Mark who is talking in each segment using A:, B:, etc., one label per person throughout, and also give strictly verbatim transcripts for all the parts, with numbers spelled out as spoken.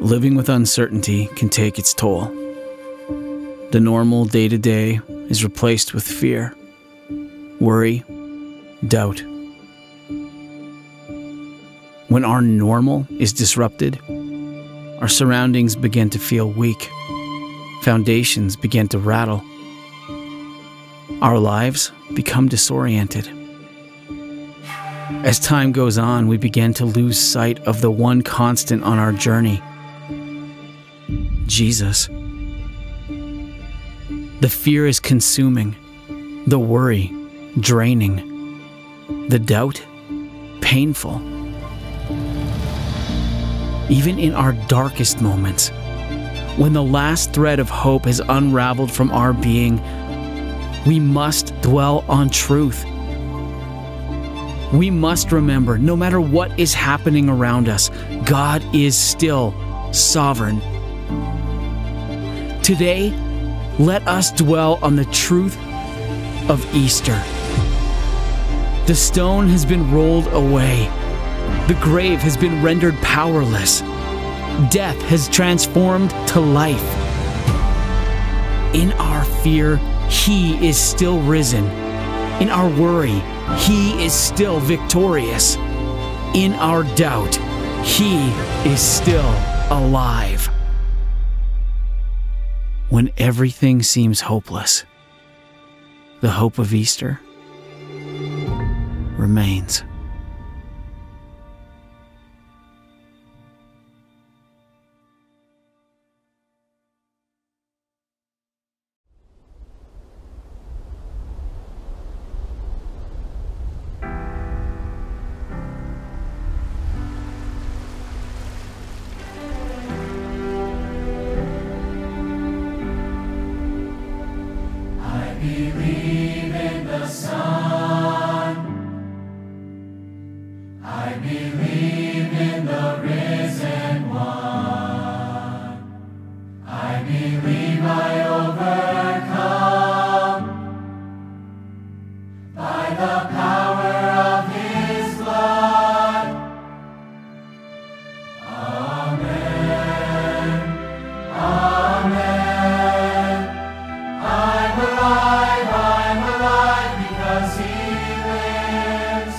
A: Living with uncertainty can take its toll. The normal day-to-day is replaced with fear, worry, doubt. When our normal is disrupted, our surroundings begin to feel weak. Foundations begin to rattle. Our lives become disoriented. As time goes on, we begin to lose sight of the one constant on our journey, Jesus. The fear is consuming, the worry draining, the doubt painful. Even in our darkest moments, when the last thread of hope has unraveled from our being, we must dwell on truth. We must remember, no matter what is happening around us, God is still sovereign. Today, let us dwell on the truth of Easter. The stone has been rolled away. The grave has been rendered powerless. Death has transformed to life. In our fear, He is still risen. In our worry, He is still victorious. In our doubt, He is still alive. When everything seems hopeless, the hope of Easter remains.
B: Believe in the Son. I believe in the risen One. I believe I overcome by the power of His blood. Amen. Amen. I'm alive, I'm alive because He lives.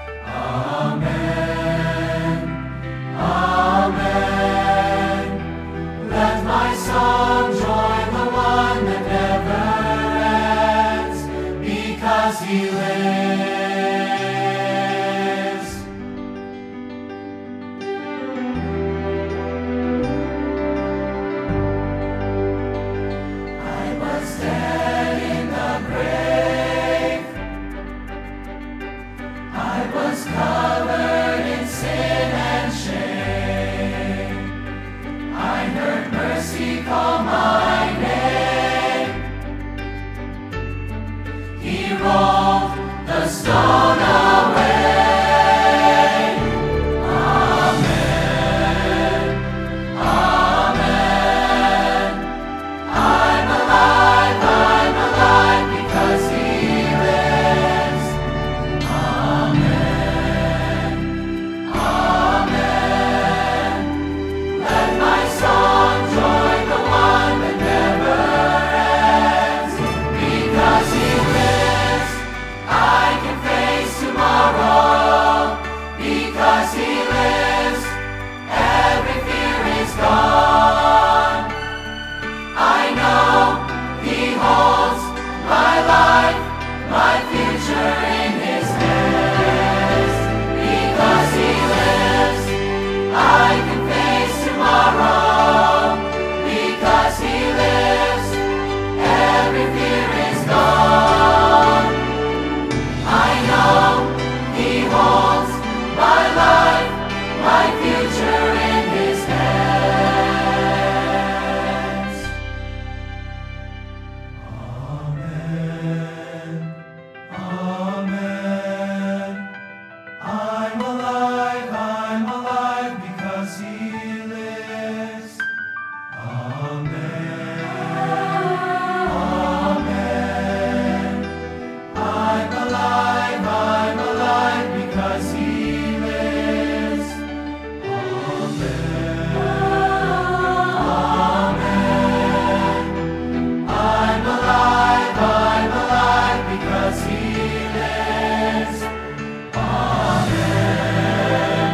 B: Amen, amen. Let my song join the one that never ends, because He lives. I was dead in the grave. I was covered in sin and shame. I heard mercy call my name. He rolled the stone lives. Amen.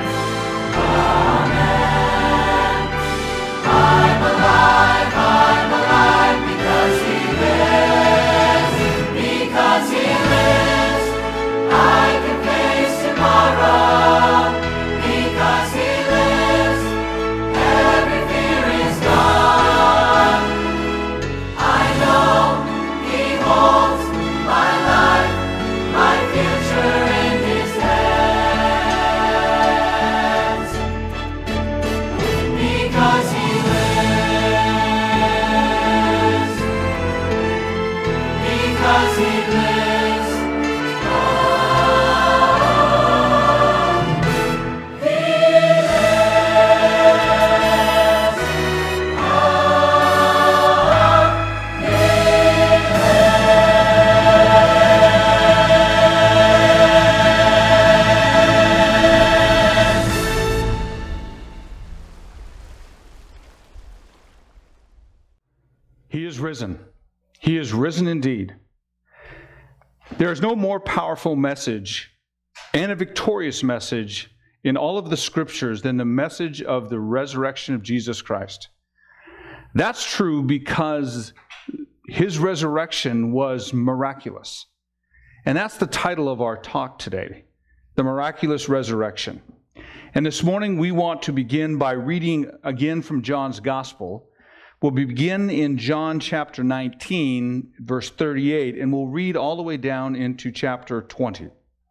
B: Amen. I'm alive, I'm alive because He lives. Because He lives, I can face tomorrow. Because He lives, every fear is gone. I know He holds my life, my future in His hands. Because He lives, because He lives, oh, He lives, oh, He
C: He is risen. He is risen indeed. There is no more powerful message and a victorious message in all of the scriptures than the message of the resurrection of Jesus Christ. That's true because His resurrection was miraculous. And that's the title of our talk today, the Miraculous Resurrection. And this morning we want to begin by reading again from John's Gospel. We'll begin in John chapter nineteen, verse thirty-eight, and we'll read all the way down into chapter twenty.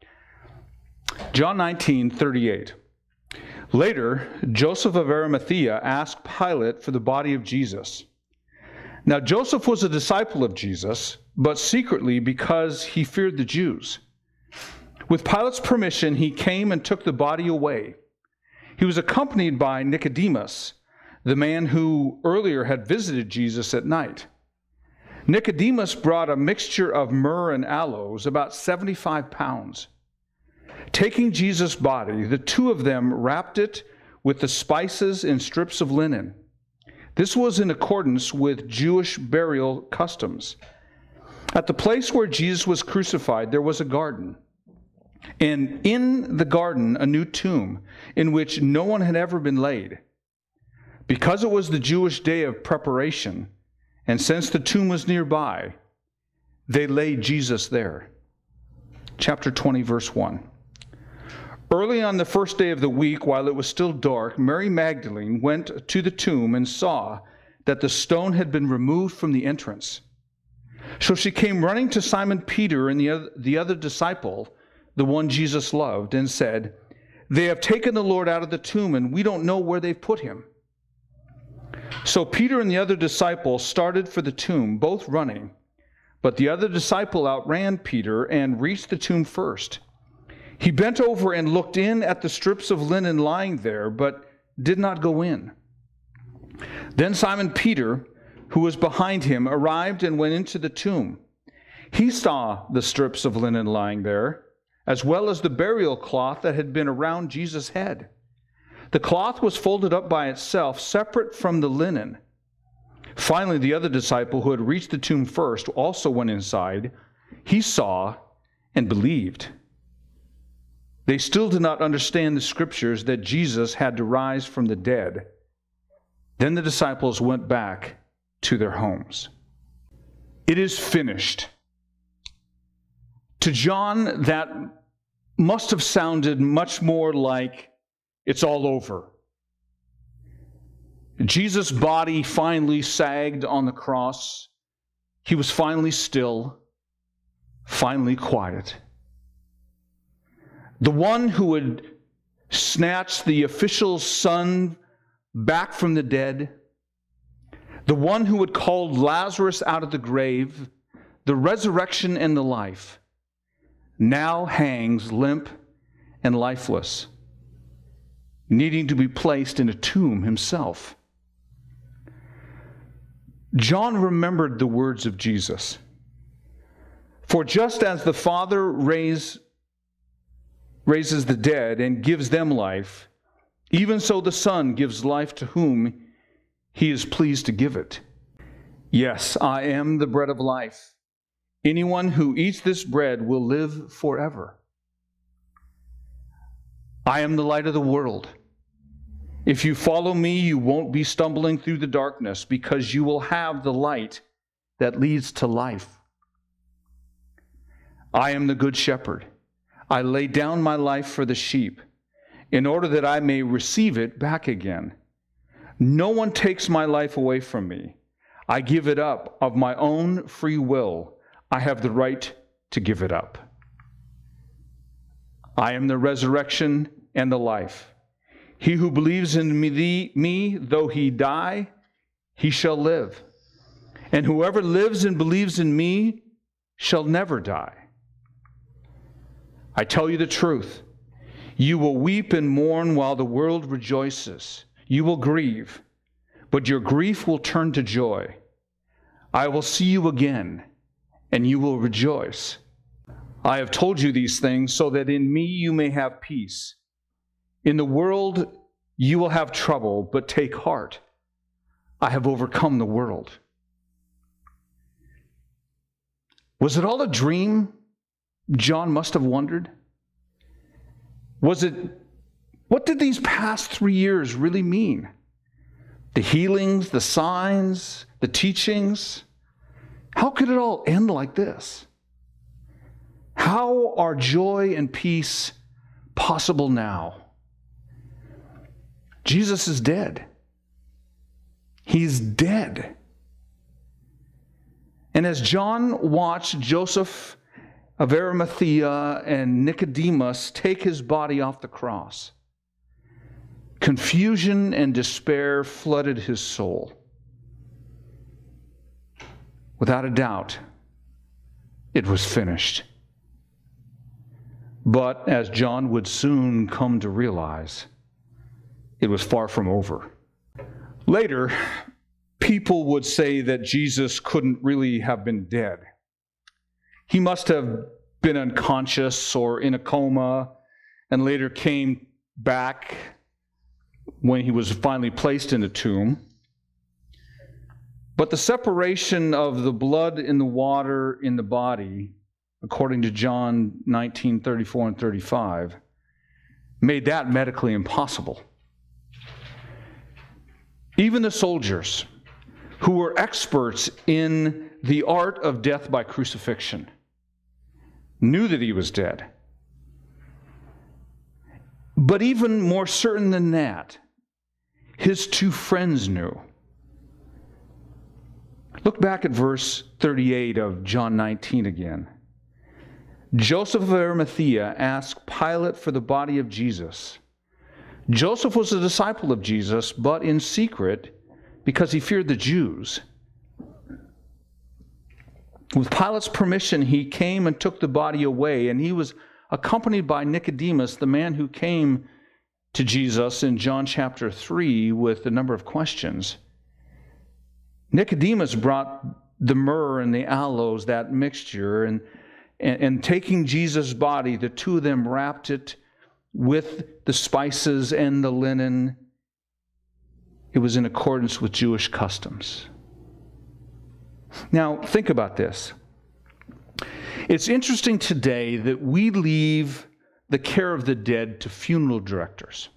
C: John nineteen, thirty-eight. Later, Joseph of Arimathea asked Pilate for the body of Jesus. Now Joseph was a disciple of Jesus, but secretly because he feared the Jews. With Pilate's permission, he came and took the body away. He was accompanied by Nicodemus, the man who earlier had visited Jesus at night. Nicodemus brought a mixture of myrrh and aloes, about seventy-five pounds. Taking Jesus' body, the two of them wrapped it with the spices in strips of linen. This was in accordance with Jewish burial customs. At the place where Jesus was crucified, there was a garden, and in the garden a new tomb in which no one had ever been laid. Because it was the Jewish day of preparation, and since the tomb was nearby, they laid Jesus there. Chapter twenty, verse one. Early on the first day of the week, while it was still dark, Mary Magdalene went to the tomb and saw that the stone had been removed from the entrance. So she came running to Simon Peter and the other, the other disciple, the one Jesus loved, and said, "They have taken the Lord out of the tomb, and we don't know where they've put Him." So Peter and the other disciple started for the tomb, both running. But the other disciple outran Peter and reached the tomb first. He bent over and looked in at the strips of linen lying there, but did not go in. Then Simon Peter, who was behind him, arrived and went into the tomb. He saw the strips of linen lying there, as well as the burial cloth that had been around Jesus' head. The cloth was folded up by itself, separate from the linen. Finally, the other disciple who had reached the tomb first also went inside. He saw and believed. They still did not understand the scriptures that Jesus had to rise from the dead. Then the disciples went back to their homes. It is finished. To John, that must have sounded much more like it's all over. Jesus' body finally sagged on the cross. He was finally still, finally quiet. The one who had snatched the official son back from the dead, the one who had called Lazarus out of the grave, the resurrection and the life, now hangs limp and lifeless, needing to be placed in a tomb himself. John remembered the words of Jesus. For just as the Father raise, raises the dead and gives them life, even so the Son gives life to whom He is pleased to give it. Yes, I am the bread of life. Anyone who eats this bread will live forever. I am the light of the world. If you follow me, you won't be stumbling through the darkness, because you will have the light that leads to life. I am the good shepherd. I lay down my life for the sheep, in order that I may receive it back again. No one takes my life away from me. I give it up of my own free will. I have the right to give it up. I am the resurrection and the life. He who believes in me, me, though he die, he shall live. And whoever lives and believes in me shall never die. I tell you the truth. You will weep and mourn while the world rejoices. You will grieve, but your grief will turn to joy. I will see you again, and you will rejoice. I have told you these things so that in me you may have peace. In the world you will have trouble, but take heart. I have overcome the world. Was it all a dream? John must have wondered. Was it, what did these past three years really mean? The healings, the signs, the teachings? How could it all end like this? How are joy and peace possible now? Jesus is dead. He's dead. And as John watched Joseph of Arimathea and Nicodemus take his body off the cross, confusion and despair flooded his soul. Without a doubt, it was finished. But as John would soon come to realize, it was far from over. Later, people would say that Jesus couldn't really have been dead. He must have been unconscious or in a coma, and later came back when he was finally placed in a tomb. But the separation of the blood in the water in the body, according to John nineteen, thirty-four and thirty-five, made that medically impossible. Even the soldiers, who were experts in the art of death by crucifixion, knew that he was dead. But even more certain than that, his two friends knew. Look back at verse thirty-eight of John nineteen again. Joseph of Arimathea asked Pilate for the body of Jesus. Joseph was a disciple of Jesus, but in secret, because he feared the Jews. With Pilate's permission, he came and took the body away, and he was accompanied by Nicodemus, the man who came to Jesus in John chapter three with a number of questions. Nicodemus brought the myrrh and the aloes, that mixture, and, and, and taking Jesus' body, the two of them wrapped it with the spices and the linen. It was in accordance with Jewish customs. Now, think about this. It's interesting today that we leave the care of the dead to funeral directors.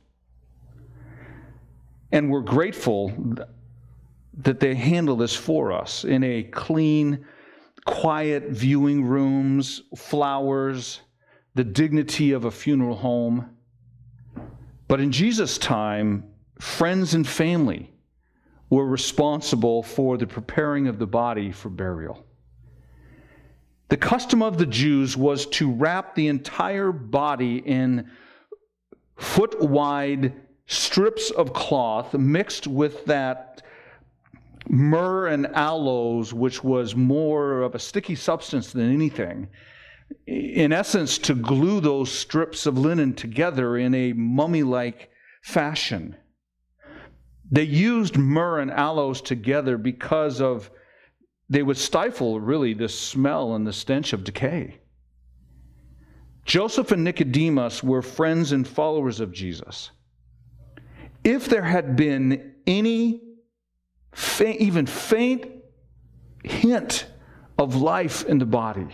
C: And we're grateful that they handle this for us in a clean, quiet viewing rooms, flowers, the dignity of a funeral home. But in Jesus' time, friends and family were responsible for the preparing of the body for burial. The custom of the Jews was to wrap the entire body in foot-wide strips of cloth mixed with that myrrh and aloes, which was more of a sticky substance than anything, in essence, to glue those strips of linen together in a mummy-like fashion. They used myrrh and aloes together because of they would stifle, really, the smell and the stench of decay. Joseph and Nicodemus were friends and followers of Jesus. If there had been any faint, even faint hint of life in the body.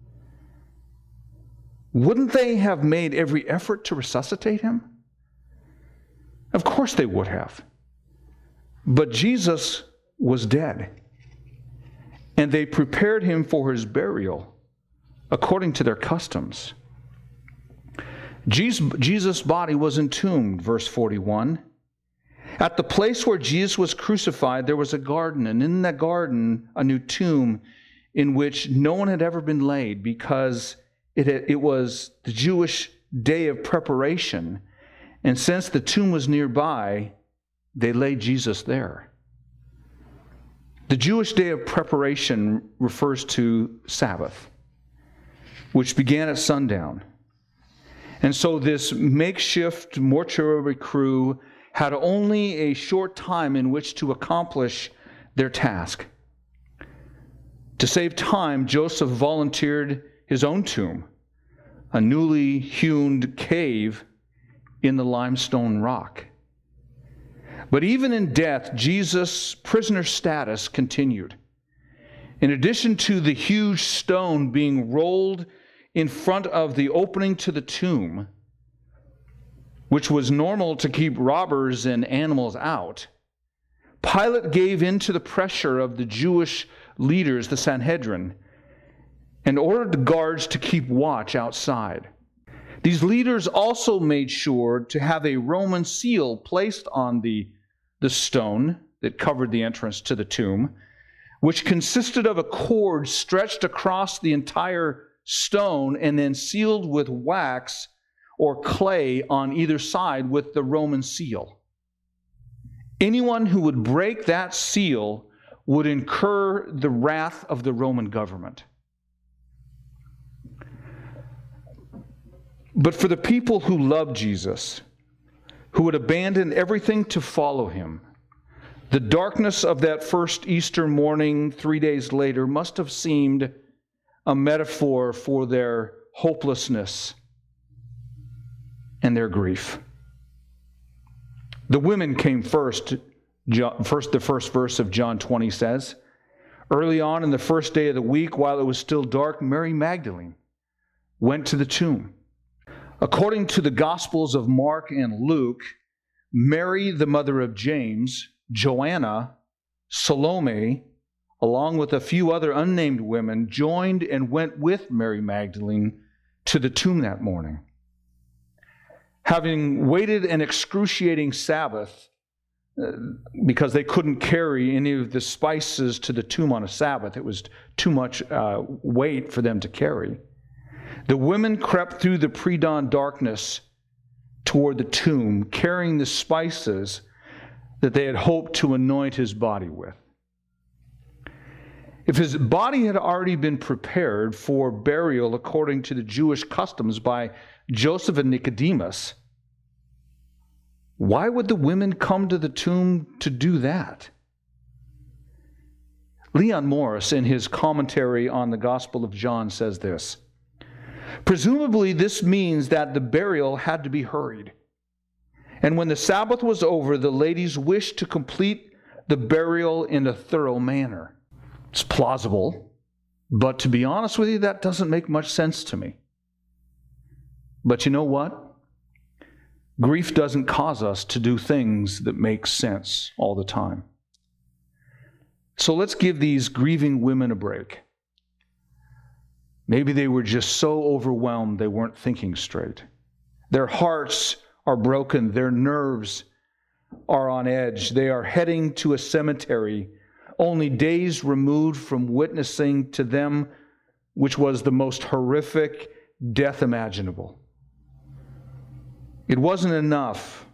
C: Wouldn't they have made every effort to resuscitate him? Of course they would have. But Jesus was dead, and they prepared him for his burial according to their customs. Jesus' body was entombed, verse forty-one. At the place where Jesus was crucified, there was a garden, and in that garden, a new tomb in which no one had ever been laid, because it, it was the Jewish day of preparation. And since the tomb was nearby, they laid Jesus there. The Jewish day of preparation refers to Sabbath, which began at sundown. And so this makeshift mortuary crew had only a short time in which to accomplish their task. To save time, Joseph volunteered his own tomb, a newly hewn cave in the limestone rock. But even in death, Jesus' prisoner status continued. In addition to the huge stone being rolled in front of the opening to the tomb, which was normal to keep robbers and animals out, Pilate gave in to the pressure of the Jewish leaders, the Sanhedrin, and ordered the guards to keep watch outside. These leaders also made sure to have a Roman seal placed on the, the stone that covered the entrance to the tomb, which consisted of a cord stretched across the entire stone and then sealed with wax or clay on either side with the Roman seal. Anyone who would break that seal would incur the wrath of the Roman government. But for the people who loved Jesus, who had abandoned everything to follow him, the darkness of that first Easter morning, three days later, must have seemed a metaphor for their hopelessness and their grief. The women came first. John, first, the first verse of John twenty says, early on in the first day of the week, while it was still dark, Mary Magdalene went to the tomb. According to the Gospels of Mark and Luke, Mary, the mother of James, Joanna, Salome, along with a few other unnamed women, joined and went with Mary Magdalene to the tomb that morning. Having waited an excruciating Sabbath, uh, because they couldn't carry any of the spices to the tomb on a Sabbath, it was too much uh, weight for them to carry, the women crept through the pre-dawn darkness toward the tomb, carrying the spices that they had hoped to anoint his body with. If his body had already been prepared for burial according to the Jewish customs by Joseph and Nicodemus, why would the women come to the tomb to do that? Leon Morris, in his commentary on the Gospel of John, says this: presumably this means that the burial had to be hurried. And when the Sabbath was over, the ladies wished to complete the burial in a thorough manner. It's plausible, but to be honest with you, that doesn't make much sense to me. But you know what? Grief doesn't cause us to do things that make sense all the time. So let's give these grieving women a break. Maybe they were just so overwhelmed they weren't thinking straight. Their hearts are broken. Their nerves are on edge. They are heading to a cemetery only days removed from witnessing to them which was the most horrific death imaginable. It wasn't enough.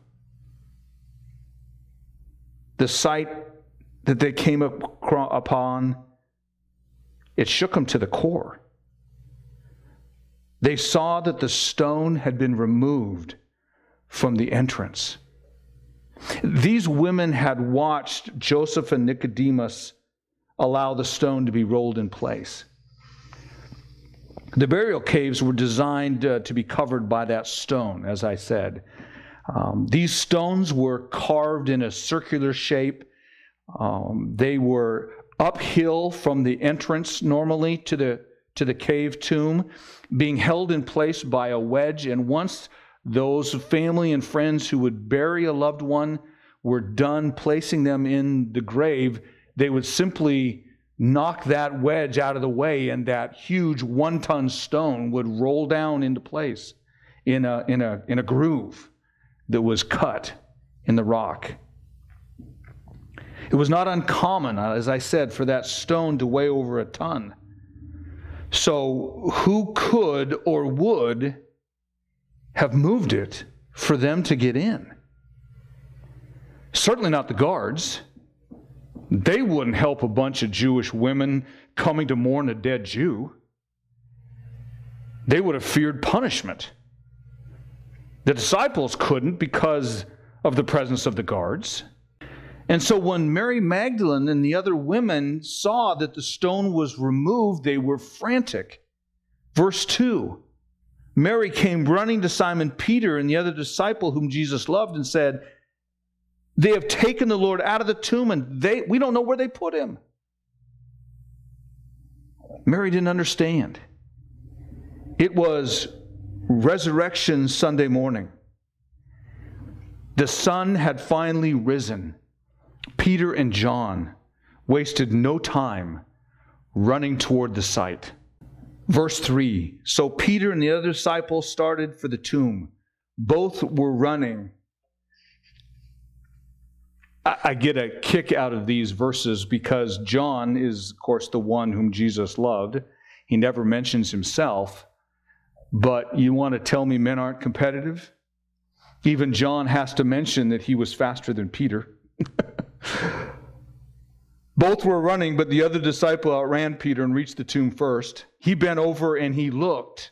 C: The sight that they came up upon, it shook them to the core. They saw that the stone had been removed from the entrance. These women had watched Joseph and Nicodemus allow the stone to be rolled in place. The burial caves were designed uh, to be covered by that stone, as I said. Um, these stones were carved in a circular shape. Um, they were uphill from the entrance normally to the, to the cave tomb, being held in place by a wedge. And once those family and friends who would bury a loved one were done placing them in the grave, they would simply knock that wedge out of the way, and that huge one-ton stone would roll down into place in a, in a, in a groove that was cut in the rock. It was not uncommon, as I said, for that stone to weigh over a ton. So who could or would have moved it for them to get in? Certainly not the guards. They wouldn't help a bunch of Jewish women coming to mourn a dead Jew. They would have feared punishment. The disciples couldn't because of the presence of the guards. And so when Mary Magdalene and the other women saw that the stone was removed, they were frantic. Verse two, Mary came running to Simon Peter and the other disciple whom Jesus loved and said, "They have taken the Lord out of the tomb, and they we don't know where they put him." Mary didn't understand. It was Resurrection Sunday morning. The sun had finally risen. Peter and John wasted no time running toward the site. Verse three, so Peter and the other disciple started for the tomb. Both were running. I get a kick out of these verses because John is, of course, the one whom Jesus loved. He never mentions himself. But you want to tell me men aren't competitive? Even John has to mention that he was faster than Peter. Both were running, but the other disciple outran Peter and reached the tomb first. He bent over and he looked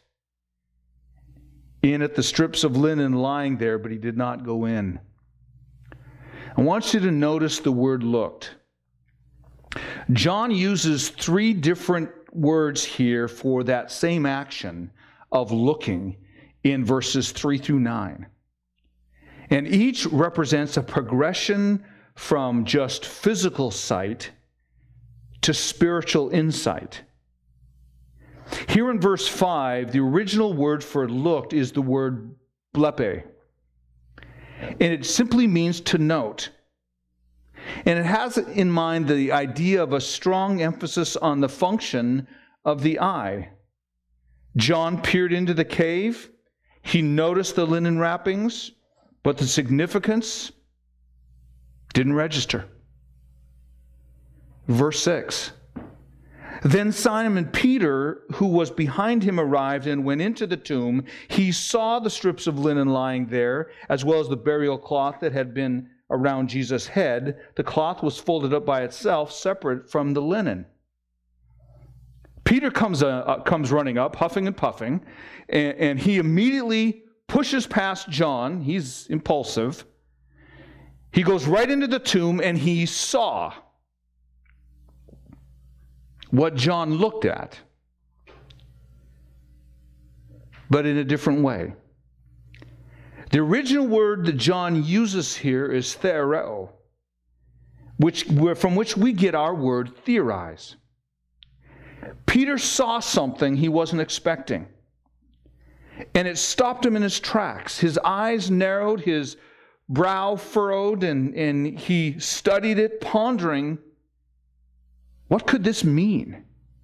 C: in at the strips of linen lying there, but he did not go in. I want you to notice the word looked. John uses three different words here for that same action of looking in verses three through nine. And each represents a progression from just physical sight to spiritual insight. Here in verse five, the original word for looked is the word blepe. And it simply means to note. And it has in mind the idea of a strong emphasis on the function of the eye. John peered into the cave. He noticed the linen wrappings, but the significance didn't register. Verse six. Then Simon Peter, who was behind him, arrived and went into the tomb. He saw the strips of linen lying there, as well as the burial cloth that had been around Jesus' head. The cloth was folded up by itself, separate from the linen. Peter comes, uh, uh, comes running up, huffing and puffing, and, and he immediately pushes past John. He's impulsive. He goes right into the tomb, and he saw what John looked at, but in a different way. The original word that John uses here is theoreo, which, from which we get our word theorize. Peter saw something he wasn't expecting, and it stopped him in his tracks. His eyes narrowed, his brow furrowed, and, and he studied it, pondering, what could this mean?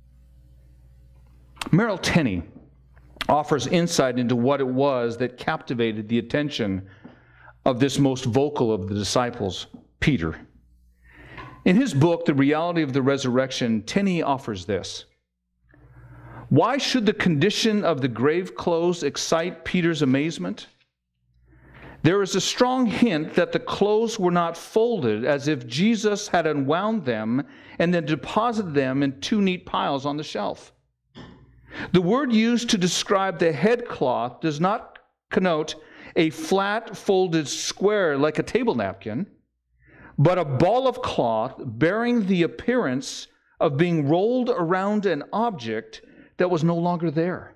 C: Merrill Tenney offers insight into what it was that captivated the attention of this most vocal of the disciples, Peter. In his book, The Reality of the Resurrection, Tenney offers this. Why should the condition of the grave clothes excite Peter's amazement? There is a strong hint that the clothes were not folded as if Jesus had unwound them and then deposited them in two neat piles on the shelf. The word used to describe the headcloth does not connote a flat folded square like a table napkin, but a ball of cloth bearing the appearance of being rolled around an object that was no longer there.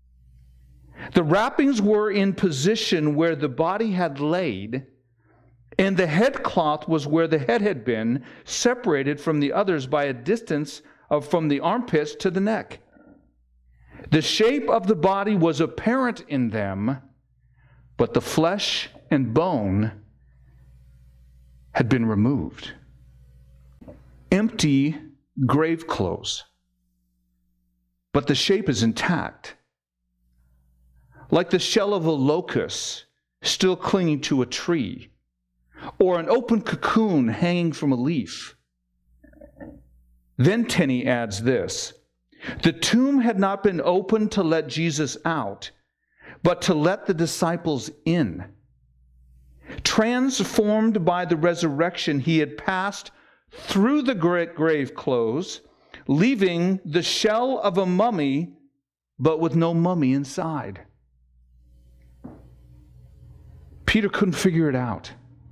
C: The wrappings were in position where the body had laid, And the head cloth was where the head had been, separated from the others by a distance of from the armpits to the neck. The shape of the body was apparent in them, but the flesh and bone had been removed. Empty grave clothes, but the shape is intact, like the shell of a locust still clinging to a tree, or an open cocoon hanging from a leaf. Then Tenney adds this: the tomb had not been opened to let Jesus out, but to let the disciples in. Transformed by the resurrection, he had passed through the grave clothes, leaving the shell of a mummy, but with no mummy inside. Peter couldn't figure it out,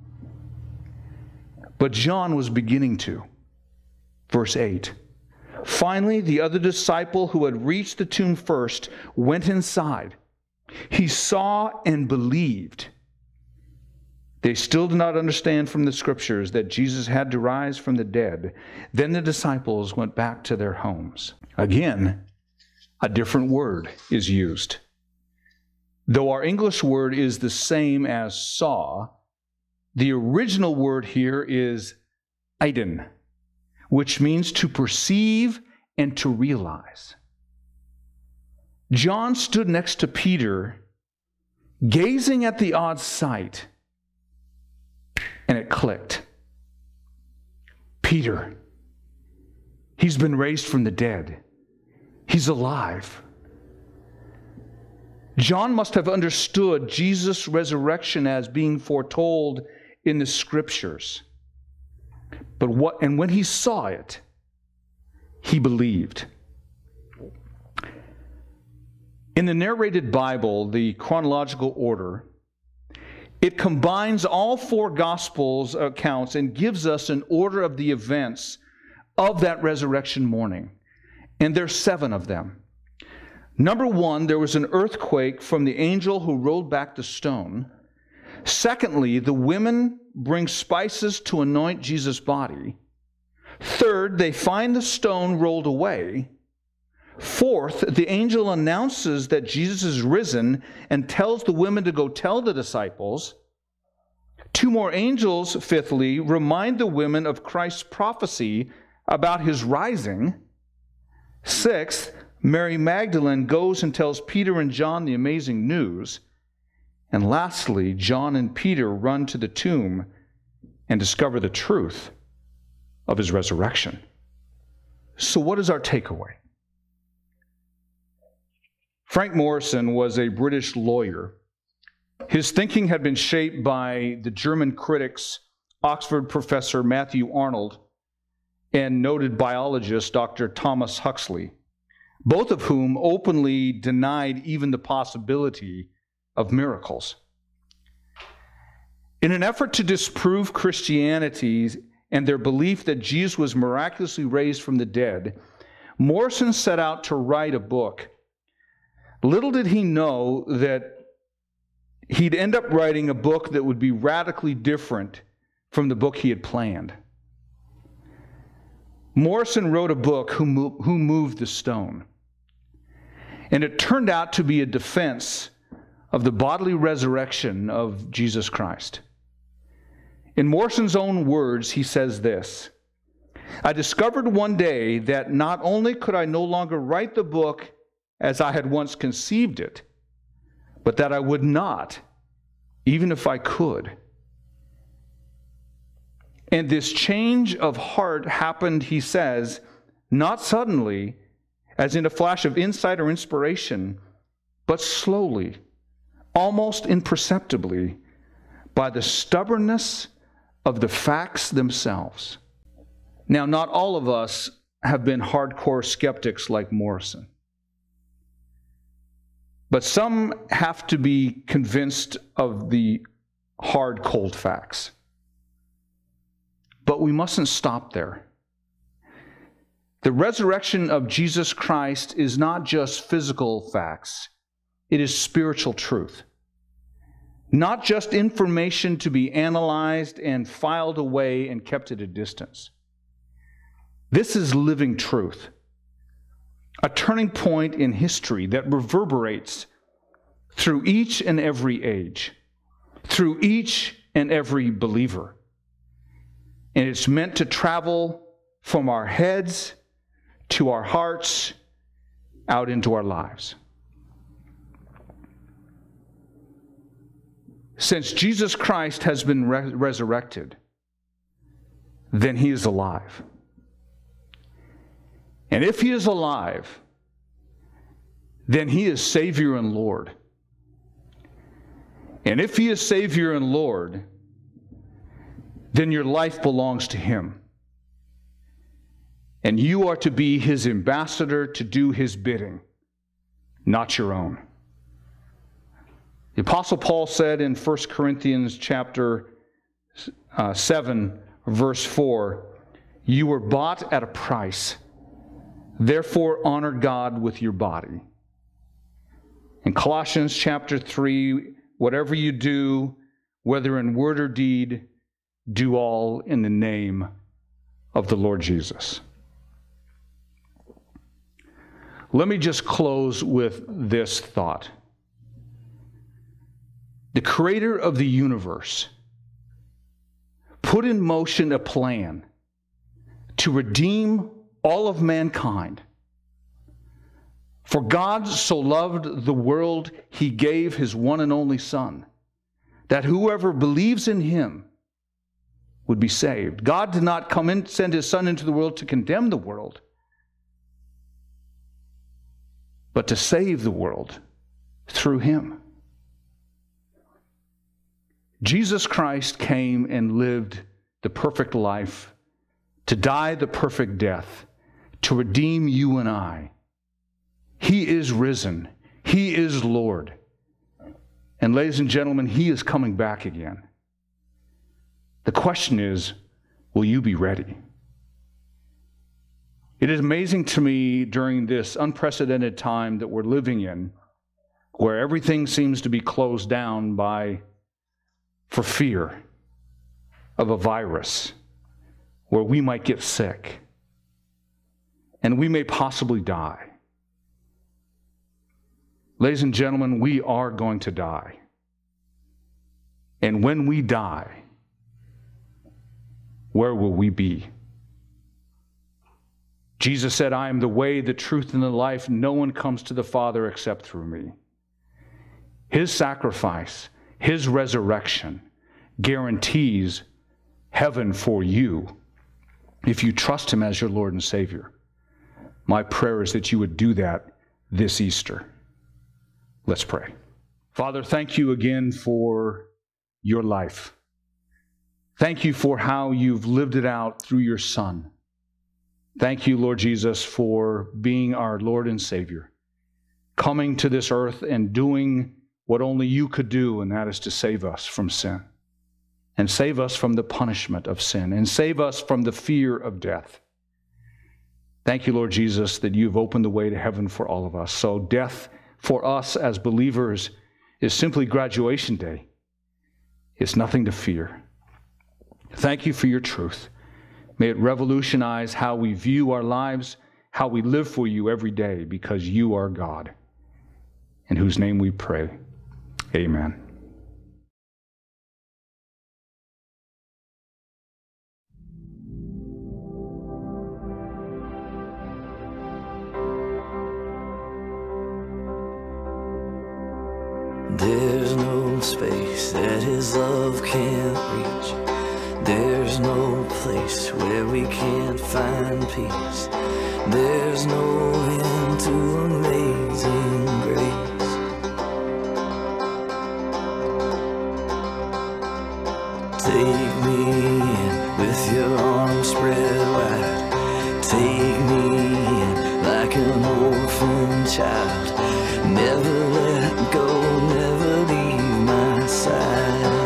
C: but John was beginning to. Verse eight. Finally, the other disciple who had reached the tomb first went inside. He saw and believed. They still did not understand from the scriptures that Jesus had to rise from the dead. Then the disciples went back to their homes. Again, a different word is used. Though our English word is the same as saw, the original word here is eiden, which means to perceive and to realize. John stood next to Peter, gazing at the odd sight, and it clicked. Peter, he's been raised from the dead. He's alive. John must have understood Jesus' resurrection as being foretold in the scriptures. But what, and when he saw it, he believed. In the narrated Bible, the chronological order, it combines all four Gospels accounts and gives us an order of the events of that resurrection morning. And there's seven of them. Number one, there was an earthquake from the angel who rolled back the stone. Secondly, the women bring spices to anoint Jesus' body. Third, they find the stone rolled away. Fourth, the angel announces that Jesus is risen and tells the women to go tell the disciples. Two more angels, fifthly, remind the women of Christ's prophecy about his rising. Sixth, Mary Magdalene goes and tells Peter and John the amazing news. And lastly, John and Peter run to the tomb and discover the truth of his resurrection. So what is our takeaway? Frank Morrison was a British lawyer. His thinking had been shaped by the German critics, Oxford professor Matthew Arnold, and noted biologist Doctor Thomas Huxley, both of whom openly denied even the possibility of miracles. In an effort to disprove Christianity and their belief that Jesus was miraculously raised from the dead, Morrison set out to write a book. Little did he know that he'd end up writing a book that would be radically different from the book he had planned. Morrison wrote a book, Who Moved the Stone? And it turned out to be a defense of the bodily resurrection of Jesus Christ. In Morrison's own words, he says this: I discovered one day that not only could I no longer write the book as I had once conceived it, but that I would not, even if I could. And this change of heart happened, he says, not suddenly, as in a flash of insight or inspiration, but slowly, almost imperceptibly, by the stubbornness of the facts themselves. Now, not all of us have been hardcore skeptics like Morrison. But some have to be convinced of the hard, cold facts. But we mustn't stop there. The resurrection of Jesus Christ is not just physical facts. It is spiritual truth. not just information to be analyzed and filed away and kept at a distance. This is living truth, a turning point in history that reverberates through each and every age, through each and every believer. And it's meant to travel from our heads to our hearts, out into our lives. Since Jesus Christ has been re- resurrected, then he is alive. And if he is alive, then he is Savior and Lord. And if he is Savior and Lord, then your life belongs to him. And you are to be his ambassador to do his bidding, not your own. The Apostle Paul said in First Corinthians chapter uh, seven, verse four, "You were bought at a price. Therefore honor God with your body." In Colossians chapter three, "Whatever you do, whether in word or deed, do all in the name of the Lord Jesus." Let me just close with this thought. The creator of the universe put in motion a plan to redeem all of mankind. For God so loved the world, he gave his one and only Son, that whoever believes in him would be saved. God did not come and send his Son into the world to condemn the world, but to save the world through him. Jesus Christ came and lived the perfect life, to die the perfect death, to redeem you and I. He is risen. He is Lord. And ladies and gentlemen, he is coming back again. The question is, will you be ready? It is amazing to me during this unprecedented time that we're living in, where everything seems to be closed down by, for fear of a virus, where we might get sick and we may possibly die. Ladies and gentlemen, we are going to die. And when we die, where will we be? Jesus said, "I am the way, the truth, and the life. No one comes to the Father except through me." His sacrifice, his resurrection, guarantees heaven for you if you trust him as your Lord and Savior. My prayer is that you would do that this Easter. Let's pray. Father, thank you again for your life. Thank you for how you've lived it out through your Son. Thank you, Lord Jesus, for being our Lord and Savior, coming to this earth and doing what only you could do, and that is to save us from sin, and save us from the punishment of sin, and save us from the fear of death. Thank you, Lord Jesus, that you've opened the way to heaven for all of us. So death for us as believers is simply graduation day. It's nothing to fear. Thank you for your truth. May it revolutionize how we view our lives, how we live for you every day, because you are God, in whose name we pray. Amen.
D: There's no space that his love can't reach. There's no place where we can't find peace. There's no end to amazing grace. Take me in with your arms spread wide. Take me in like an orphan child. Never let go, never leave my side.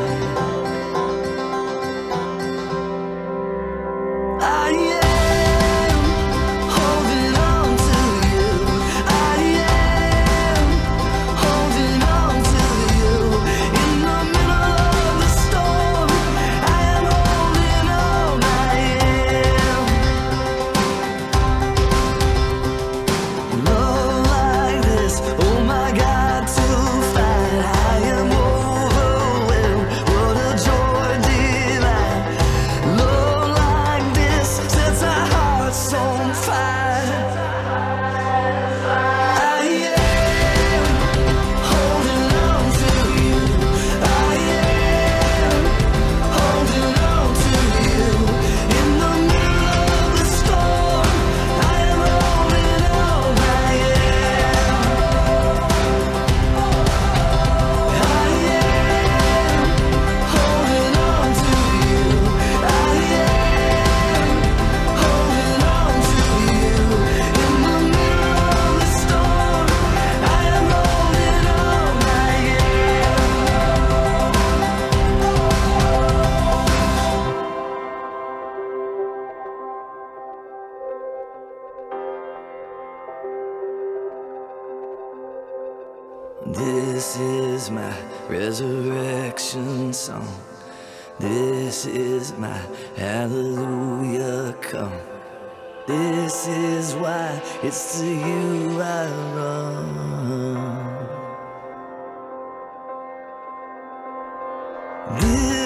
D: In the is my resurrection song. This is my hallelujah come. This is why it's to you I run. This